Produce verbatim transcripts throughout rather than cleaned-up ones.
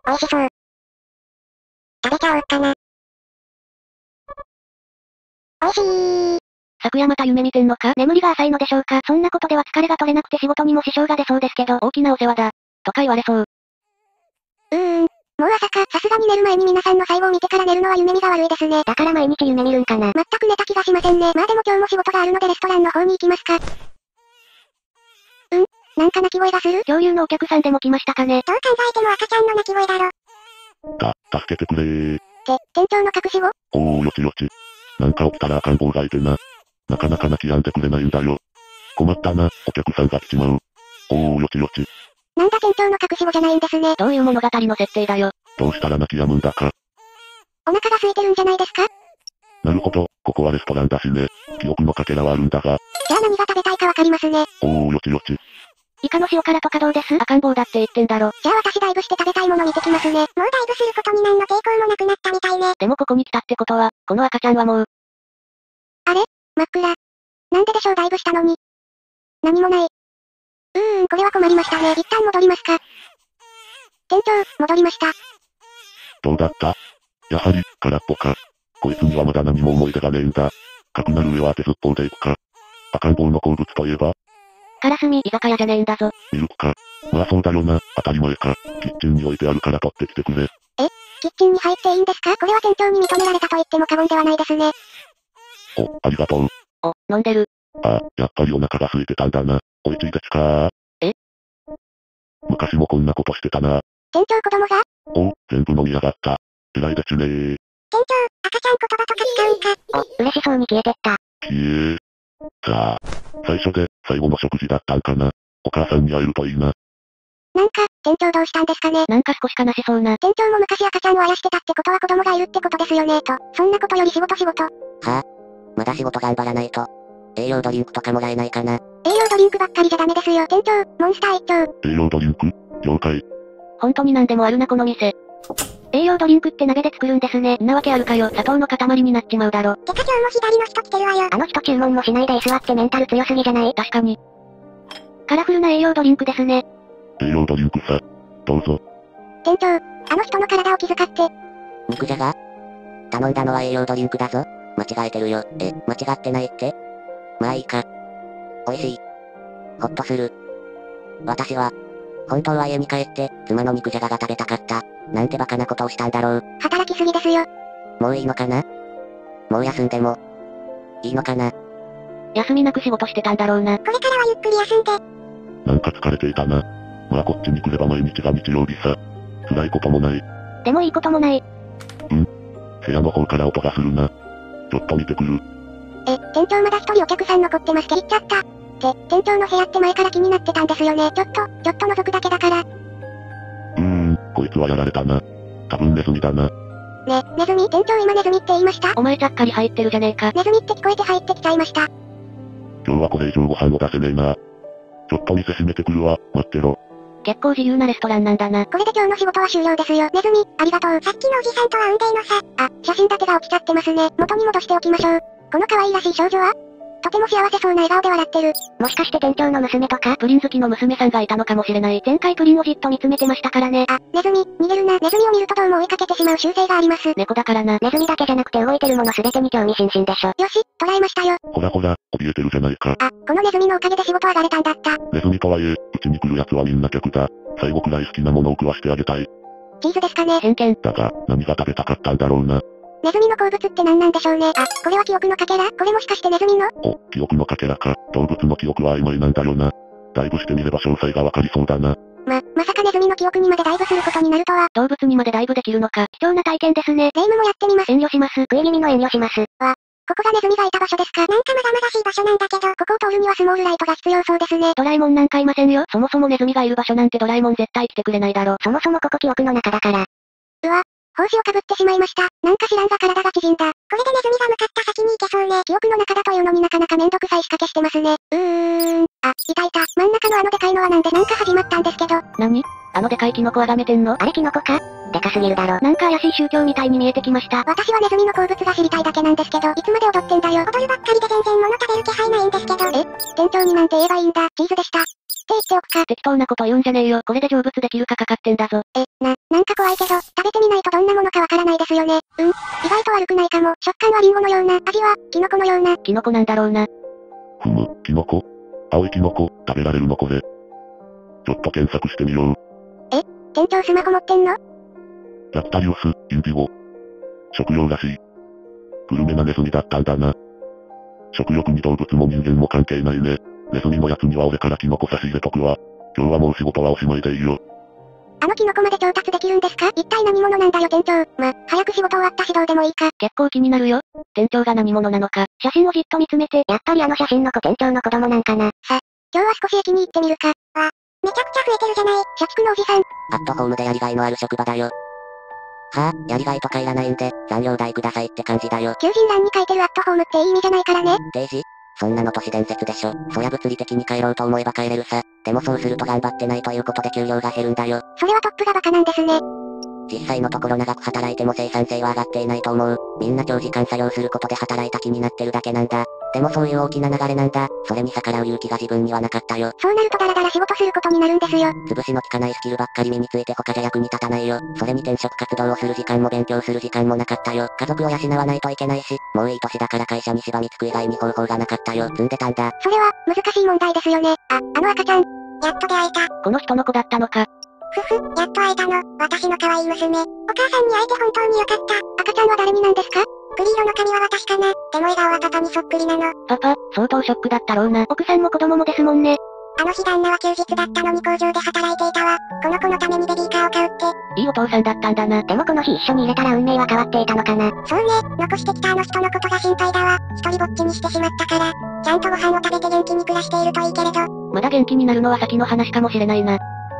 美味しそう。食べちゃおうかな。美味しい。 昨夜また夢見てんのか？眠りが浅いのでしょうか？そんなことでは疲れが取れなくて仕事にも支障が出そうですけど、大きなお世話だ。とか言われそう。 うーん。もう朝か、さすがに寝る前に皆さんの最後を見てから寝るのは夢見が悪いですね。だから毎日夢見るんかな。全く寝た気がしませんね。まあでも今日も仕事があるのでレストランの方に行きますか。うんなんか泣き声がする？ 上流のお客さんでも来ましたかね。 どう考えても赤ちゃんの泣き声だろ。 た、助けてくれー。 て、店長の隠し子？ おーよちよち。なんか起きたら赤ん坊がいてな。なかなか泣き止んでくれないんだよ。困ったな、お客さんが来ちまう。おーよちよち。 なんだ店長の隠し子じゃないんですね。 どういう物語の設定だよ。 どうしたら泣き止むんだか。 お腹が空いてるんじゃないですか？ なるほど、ここはレストランだしね。記憶のかけらはあるんだが。 じゃあ何が食べたいかわかりますね。 おーよちよち。 イカの塩辛とかどうです？赤ん坊だって言ってんだろ。 じゃあ私ダイブして食べたいもの見てきますね。もうダイブすることに何の抵抗もなくなったみたいね。 でもここに来たってことは、この赤ちゃんはもう。 あれ真っ暗。なんででしょうダイブしたのに。何もない。うーん、これは困りましたね。一旦戻りますか。店長、戻りました。 どうだった？やはり、空っぽか。こいつにはまだ何も思い出がねえんだ。かくなる上は当てずっぽうでいくか。赤ん坊の好物といえばカラスミ、居酒屋じゃねえんだぞ。 ミルクか。まあそうだよな、当たり前か。キッチンに置いてあるから取ってきてくれ。 えキッチンに入っていいんですか？これは店長に認められたと言っても過言ではないですね。 お、ありがとう。 お、飲んでる。 ああ、やっぱりお腹が空いてたんだな。おいちいでちかー。 え昔もこんなことしてたな。 店長子供がお、全部飲みやがった。偉いでちゅねー。 店長、赤ちゃん言葉とか使うんか。お、嬉しそうに消えてった。 消えー。さあ、最初で、最後の食事だったんかな。お母さんに会えるといいな。 なんか、店長どうしたんですかね。 なんか少し悲しそうな。 店長も昔赤ちゃんをあやしてたってことは子供がいるってことですよね。と、そんなことより仕事仕事。 はあ、まだ仕事頑張らないと。栄養ドリンクとかもらえないかな。 栄養ドリンクばっかりじゃダメですよ。店長、モンスター一丁。 栄養ドリンク了解。 本当に何でもあるなこの店。栄養ドリンクって鍋で作るんですね。んなわけあるかよ。砂糖の塊になっちまうだろ。 てか今日も左の人来てるわよ。あの人注文もしないで居座ってメンタル強すぎじゃない？ 確かに。カラフルな栄養ドリンクですね。 栄養ドリンクさ。どうぞ。 店長、あの人の体を気遣って。 肉じゃが頼んだのは栄養ドリンクだぞ。間違えてるよ。え、間違ってないって？まあいいか。美味しい。ほっとする。私は、本当は家に帰って、妻の肉じゃがが食べたかった。なんてバカなことをしたんだろう。 働きすぎですよ。 もういいのかな？もう休んでも、いいのかな？ 休みなく仕事してたんだろうな。 これからはゆっくり休んで。 なんか疲れていたな。まあこっちに来れば毎日が日曜日さ。辛いこともない。 でもいいこともない。 ん？部屋の方から音がするな。ちょっと見てくる。 え、店長まだ一人お客さん残ってますけど行っちゃった。って、店長の部屋って前から気になってたんですよね。ちょっと、ちょっと覗くだけだから。 うーん、こいつはやられたな。多分ネズミだな。 ね、ネズミ店長今ネズミって言いました？ お前ちゃっかり入ってるじゃねえか。 ネズミって聞こえて入ってきちゃいました。 今日はこれ以上ご飯を出せねえな。ちょっと店閉めてくるわ、待ってろ。 結構自由なレストランなんだな。 これで今日の仕事は終了ですよ。ネズミ、ありがとう。さっきのおじさんとは運転の差。あ、写真立てが落ちちゃってますね。元に戻しておきましょう。この可愛らしい少女はとても幸せそうな笑顔で笑ってる。もしかして店長の娘とか？ プリン好きの娘さんがいたのかもしれない。前回プリンをじっと見つめてましたからね。 あ、ネズミ、逃げるな。ネズミを見るとどうも追いかけてしまう習性があります。 猫だからな。 ネズミだけじゃなくて動いてるものすべてに興味津々でしょ。よし、捉えましたよ。 ほらほら、怯えてるじゃないか。 あ、このネズミのおかげで仕事上がれたんだった。 ネズミとはいえ、うちに来る奴はみんな客だ。最後くらい好きなものを食わしてあげたい。 チーズですかね。 偏見。 だが、何が食べたかったんだろうな。 ネズミの好物って何なんでしょうね。あ、これは記憶のかけら？これもしかしてネズミの？ お、記憶のかけらか。動物の記憶は曖昧なんだよな。ダイブしてみれば詳細がわかりそうだな。 ま、まさかネズミの記憶にまでダイブすることになるとは。 動物にまでダイブできるのか。貴重な体験ですね。 霊夢もやってみます。 遠慮します。 食い気味の遠慮します。わ、ここがネズミがいた場所ですか？なんかまだまだしい場所なんだけど、ここを通るにはスモールライトが必要そうですね。 ドラえもんなんかいませんよ。そもそもネズミがいる場所なんてドラえもん絶対来てくれないだろ。 そもそもここ記憶の中だから。うわ、帽子をかぶってしまいました。なんか知らんが体が縮んだ。これでネズミが向かった先に行けそうね。記憶の中だというのになかなかめんどくさい仕掛けしてますね。うーん。あ、いたいた。真ん中のあのでかいのはなんでなんか始まったんですけど。 何？あのでかいキノコあがめてんの？ あれキノコか？でかすぎるだろ。 なんか怪しい宗教みたいに見えてきました。 私はネズミの好物が知りたいだけなんですけど、いつまで踊ってんだよ。踊るばっかりで全然物食べる気配ないんですけど。え？店長になんて言えばいいんだ。チーズでした。 言っておくか。 適当なこと言うんじゃねえよ。これで成仏できるかかかってんだぞ。 え、な、なんか怖いけど、食べてみないとどんなものかわからないですよね。うん。意外と悪くないかも。食感はリンゴのような、味は、キノコのような。 キノコなんだろうな。 ふむ、キノコ青いキノコ、食べられるのこれ。ちょっと検索してみよう。 え店長スマホ持ってんの？ ラプタリオス、インディゴ。食用らしい。グルメなネズミだったんだな。食欲に動物も人間も関係ないね。ネズミのやつには俺からキノコ差し入れとくわ。今日はもう仕事はおしまいでいいよ。 あのキノコまで調達できるんですか？一体何者なんだよ店長。ま、早く仕事終わったしどうでもいいか。 結構気になるよ。店長が何者なのか。写真をじっと見つめて、やっぱりあの写真の子店長の子供なんかな。 さ、今日は少し駅に行ってみるか。わ、めちゃくちゃ増えてるじゃない。社畜のおじさん。 アットホームでやりがいのある職場だよ。はぁ、やりがいとかいらないんで、残業代くださいって感じだよ。 求人欄に書いてるアットホームっていい意味じゃないからね。 定時？そんなの都市伝説でしょ。そりゃ物理的に帰ろうと思えば帰れるさ。でもそうすると頑張ってないということで給料が減るんだよ。 それはトップがバカなんですね。 実際のところ長く働いても生産性は上がっていないと思う。みんな長時間作業することで働いた気になってるだけなんだ。でもそういう大きな流れなんだ。それに逆らう勇気が自分にはなかったよ。 そうなるとダラダラ仕事することになるんですよ。 潰しの効かないスキルばっかり身について他じゃ役に立たないよ。それに転職活動をする時間も勉強する時間もなかったよ。家族を養わないといけないし、もういい年だから会社にしばみつく以外に方法がなかったよ。積んでたんだ。 それは、難しい問題ですよね。あ、あの赤ちゃん。やっと出会えた。 この人の子だったのか。 ふふ、やっと会えたの。私の可愛い娘。お母さんに会えて本当によかった。赤ちゃんは誰になんですか？栗色の髪は私かな。でも笑顔はパパにそっくりなの。 パパ、相当ショックだったろうな。奥さんも子供もですもんね。 あの日旦那は休日だったのに工場で働いていたわ。この子のためにベビーカーを買うって。 いいお父さんだったんだな。 でもこの日一緒に入れたら運命は変わっていたのかな。そうね、残してきたあの人のことが心配だわ。一人ぼっちにしてしまったから。ちゃんとご飯を食べて元気に暮らしているといいけれど。 まだ元気になるのは先の話かもしれないな。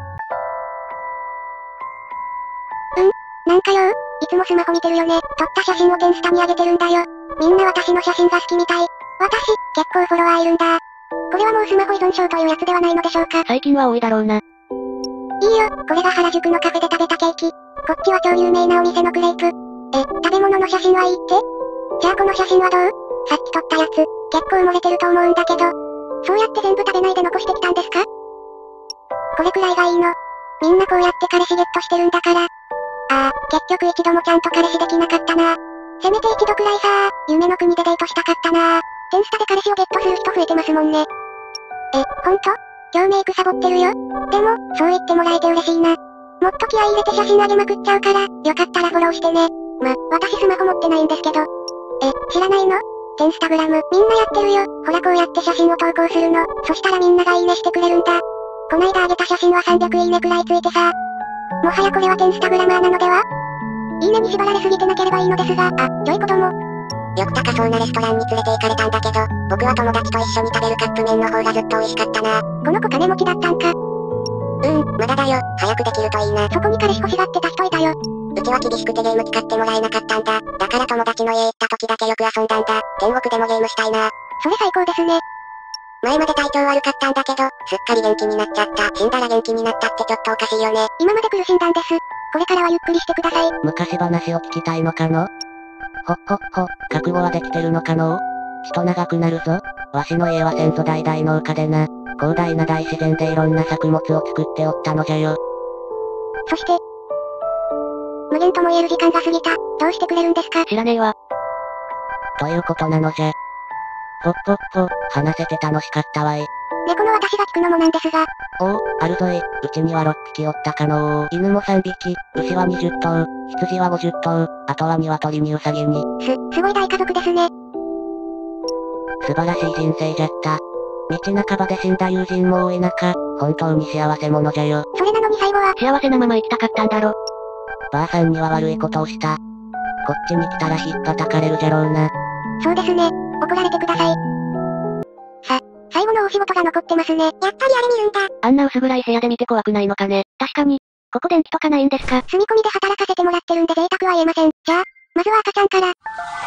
なんかよ、いつもスマホ見てるよね。撮った写真をテンスタに上げてるんだよ。みんな私の写真が好きみたい。私、結構フォロワーいるんだ。これはもうスマホ依存症というやつではないのでしょうか。 最近は多いだろうな。 いいよ、これが原宿のカフェで食べたケーキ。こっちは超有名なお店のクレープ。え、食べ物の写真はいいって？じゃあこの写真はどう？さっき撮ったやつ、結構漏れてると思うんだけど。そうやって全部食べないで残してきたんですか？これくらいがいいの。みんなこうやって彼氏ゲットしてるんだから。ああ、結局一度もちゃんと彼氏できなかったな。せめて一度くらいさー、夢の国でデートしたかったなー。テンスタで彼氏をゲットする人増えてますもんね。え、ほんと？今日メイクサボってるよ。でも、そう言ってもらえて嬉しいな。もっと気合い入れて写真あげまくっちゃうから、よかったらフォローしてね。ま、私スマホ持ってないんですけど。え、知らないの？テンスタグラム、みんなやってるよ。ほらこうやって写真を投稿するの。そしたらみんながいいねしてくれるんだ。こないだあげた写真はさんびゃくいいねくらいついてさ。もはやこれはテンスタグラマーなのでは？いいねに縛られすぎてなければいいのですが、あ、ちょい子供。よく高そうなレストランに連れて行かれたんだけど、僕は友達と一緒に食べるカップ麺の方がずっと美味しかったな。この子金持ちだったんか。うーん、まだだよ。早くできるといいな。そこに彼氏欲しがってた人いたよ。うちは厳しくてゲーム使ってもらえなかったんだ。だから友達の家行った時だけよく遊んだんだ。天国でもゲームしたいな。それ最高ですね。前まで体調悪かったんだけど、すっかり元気になっちゃった。死んだら元気になったってちょっとおかしいよね。今まで苦しんだんです。これからはゆっくりしてください。 昔話を聞きたいのかの？ほっほっほ、覚悟はできてるのかの？血と長くなるぞ。わしの家は先祖代々農家でな。広大な大自然でいろんな作物を作っておったのじゃよ。 そして、無限とも言える時間が過ぎた。どうしてくれるんですか？ 知らねえわ。 ということなのじゃ。ほっほっほ、話せて楽しかったわい。 猫の私が聞くのもなんですが。 おお、あるぞい。うちにはろっぴきおったかのー。犬もさんびき、牛はにじゅっとう、羊はごじゅっとう、あとは鶏にウサギに。 す、すごい大家族ですね。 素晴らしい人生じゃった。道半ばで死んだ友人も多い中、本当に幸せ者じゃよ。 それなのに最後は、 幸せなまま生きたかったんだろ。 ばあさんには悪いことをした。こっちに来たらひっぱたかれるじゃろうな。 そうですね。怒られてください。さ、最後のお仕事が残ってますね。やっぱりあれ見るんだ。 あんな薄暗い部屋で見て怖くないのかね。確かに。ここ電気とかないんですか？ 住み込みで働かせてもらってるんで贅沢は言えません。じゃあ、まずは赤ちゃんから。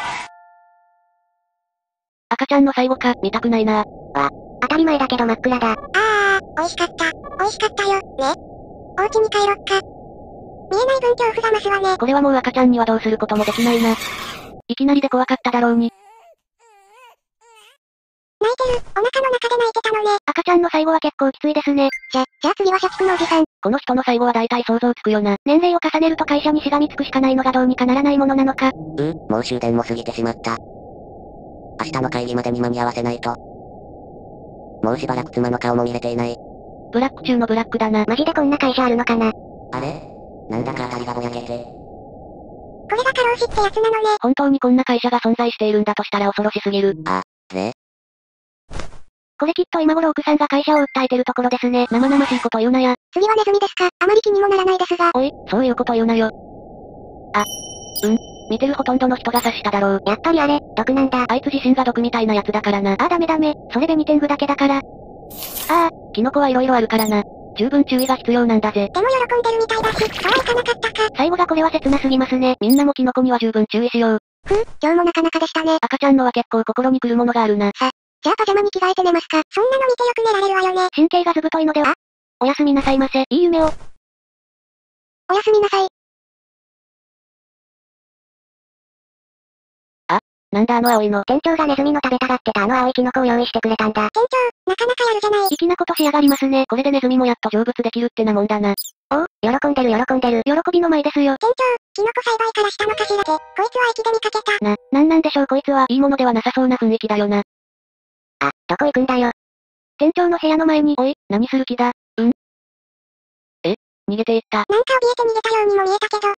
赤ちゃんの最後か、見たくないな。 わ、当たり前だけど真っ暗だ。あー、美味しかった。美味しかったよ、ね。お家に帰ろっか。見えない分恐怖が増すわね。 これはもう赤ちゃんにはどうすることもできないな。いきなりで怖かっただろうに。 な泣いてる。お腹の中で泣いてたのね。 赤ちゃんの最後は結構きついですね。 じゃ、じゃあ次は社畜のおじさん。 この人の最後は大体想像つくよな。年齢を重ねると会社にしがみつくしかないのがどうにかならないものなのか。 うう、もう終電も過ぎてしまった。明日の会議までに間に合わせないと。もうしばらく妻の顔も見れていない。 ブラック中のブラックだな。 マジでこんな会社あるのかな。 あれなんだか当たりがぼやけて。 これが過労死ってやつなのね。 本当にこんな会社が存在しているんだとしたら恐ろしすぎる。 あ、ぜ。 これきっと今頃奥さんが会社を訴えてるところですね。生々しいこと言うなや。 次はネズミですか。あまり気にもならないですが。 おい、そういうこと言うなよ。あ、うん。見てるほとんどの人が察しただろう。 やっぱりあれ、毒なんだ。 あいつ自身が毒みたいなやつだからな。あーダメダメ。それベニテングだけだから。ああ、キノコはいろいろあるからな。十分注意が必要なんだぜ。 でも喜んでるみたいだし、そうはいかなかったか。 最後がこれは切なすぎますね。みんなもキノコには十分注意しよう。 ふう、今日もなかなかでしたね。 赤ちゃんのは結構心に来るものがあるな。 さ、じゃあパジャマに着替えて寝ますか。そんなの見てよく寝られるわよね。 神経がずぶといのでは。おやすみなさいませ。いい夢を。 おやすみなさい。 なんだあの青いの。 店長がネズミの食べたがってたあの青いキノコを用意してくれたんだ。店長、なかなかやるじゃない。 粋なことしやがりますね。これでネズミもやっと成仏できるってなもんだな。 おお、喜んでる喜んでる。 喜びの舞ですよ。 店長、キノコ栽培からしたのかしらって、こいつは駅で見かけた。 な、なんなんでしょうこいつはいいものではなさそうな雰囲気だよな。 あ、どこ行くんだよ。 店長の部屋の前に、おい、何する気だんえ逃げていった。 なんか怯えて逃げたようにも見えたけど、